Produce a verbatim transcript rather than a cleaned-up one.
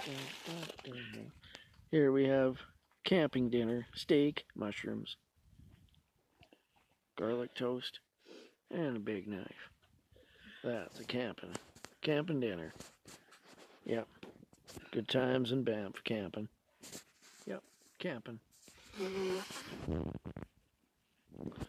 Here we have camping dinner, steak, mushrooms, garlic toast, and a big knife. That's a camping, camping dinner. Yep. Good times in Banff camping. Yep, camping.